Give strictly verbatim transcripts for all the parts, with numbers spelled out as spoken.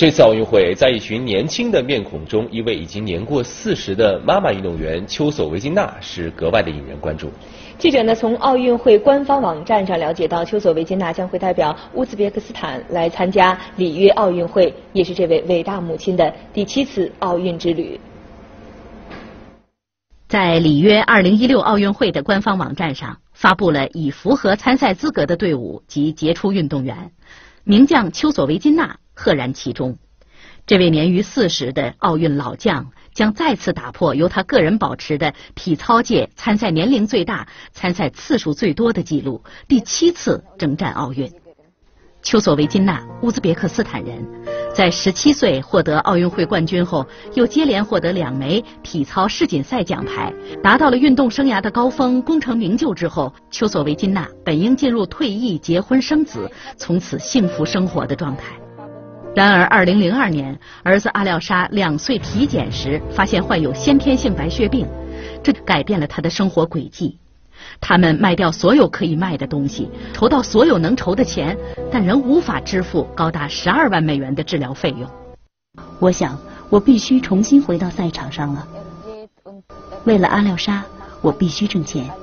这次奥运会，在一群年轻的面孔中，一位已经年过四十的妈妈运动员丘索维金娜是格外的引人关注。 记者呢从奥运会官方网站上了解到，丘索维金娜将会代表乌兹别克斯坦来参加里约奥运会，也是这位伟大母亲的第七次奥运之旅。 在里约二零一六奥运会的官方网站上，发布了已符合参赛资格的队伍及杰出运动员，名将丘索维金娜赫然其中。这位年逾四十的奥运老将将再次打破由他个人保持的体操界参赛年龄最大、参赛次数最多的纪录，第七次征战奥运。丘索维金娜，乌兹别克斯坦人，在十七岁获得奥运会冠军后，又接连获得两枚体操世锦赛奖牌，达到了运动生涯的高峰，功成名就之后，丘索维金娜本应进入退役、结婚生子，从此幸福生活的状态。然而二零零二年，儿子阿廖沙两岁体检时发现患有先天性白血病，这改变了他的生活轨迹。他们卖掉所有可以卖的东西，筹到所有能筹的钱，但仍无法支付高达十二万美元的治疗费用。 我想，我必须重新回到赛场上了。为了阿廖沙，我必须挣钱。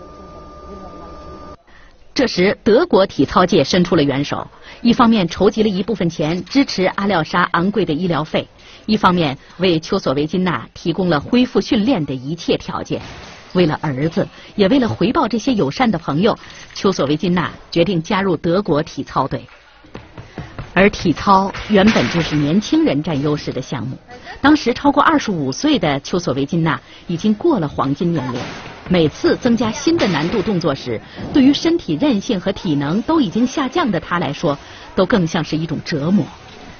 这时，德国体操界伸出了援手，一方面筹集了一部分钱支持阿廖沙昂贵的医疗费，一方面为丘索维金娜提供了恢复训练的一切条件。为了儿子，也为了回报这些友善的朋友，丘索维金娜决定加入德国体操队。而体操原本就是年轻人占优势的项目，当时超过二十五岁的丘索维金娜已经过了黄金年龄。每次增加新的难度动作时，对于身体韧性和体能都已经下降的她来说，都更像是一种折磨。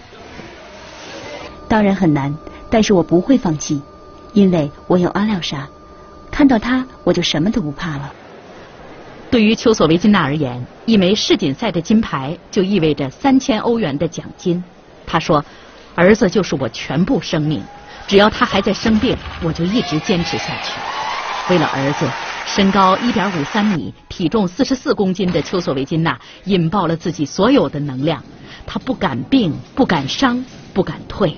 当然很难，但是我不会放弃，因为我有阿廖沙，看到他我就什么都不怕了。 对于丘索维金娜而言，一枚世锦赛的金牌就意味着三千欧元的奖金。她说：“儿子就是我全部生命，只要他还在生病，我就一直坚持下去。”为了儿子，身高一点五三米、体重四十四公斤的丘索维金娜引爆了自己所有的能量。她不敢病，不敢伤，不敢退。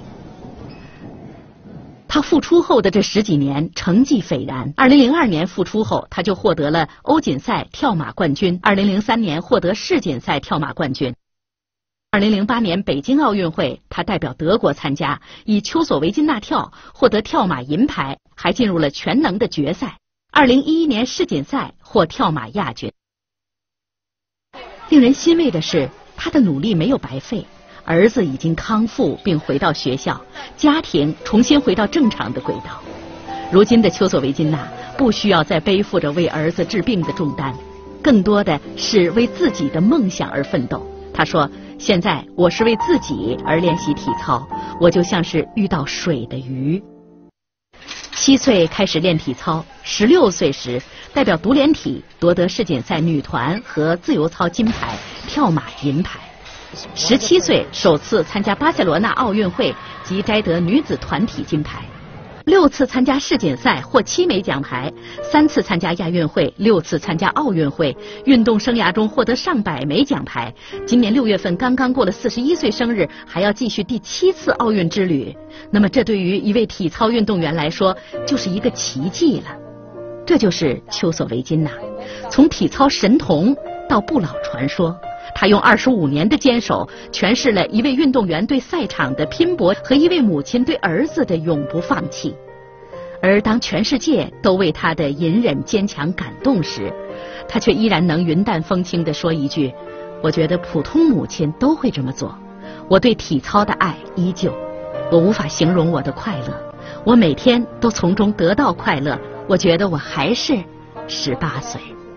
他复出后的这十几年成绩斐然。二零零二年复出后，他就获得了欧锦赛跳马冠军；二零零三年获得世锦赛跳马冠军；二零零八年北京奥运会，他代表德国参加，以丘索维金娜跳获得跳马银牌，还进入了全能的决赛。二零一一年世锦赛获跳马亚军。令人欣慰的是，他的努力没有白费。儿子已经康复并回到学校，家庭重新回到正常的轨道。如今的丘索维金娜不需要再背负着为儿子治病的重担，更多的是为自己的梦想而奋斗。她说：“现在我是为自己而练习体操，我就像是遇到水的鱼。”七岁开始练体操，十六岁时代表独联体夺得世锦赛女团和自由操金牌，跳马银牌。十七岁首次参加巴塞罗那奥运会及摘得女子团体金牌，六次参加世锦赛获七枚奖牌，三次参加亚运会，六次参加奥运会，运动生涯中获得上百枚奖牌。今年六月份刚刚过了四十一岁生日，还要继续第七次奥运之旅。那么这对于一位体操运动员来说，就是一个奇迹了。这就是丘索维金娜，从体操神童到不老传说。他用二十五年的坚守，诠释了一位运动员对赛场的拼搏和一位母亲对儿子的永不放弃。而当全世界都为他的隐忍坚强感动时，他却依然能云淡风轻地说一句：“我觉得普通母亲都会这么做。我对体操的爱依旧，我无法形容我的快乐，我每天都从中得到快乐。我觉得我还是十八岁。”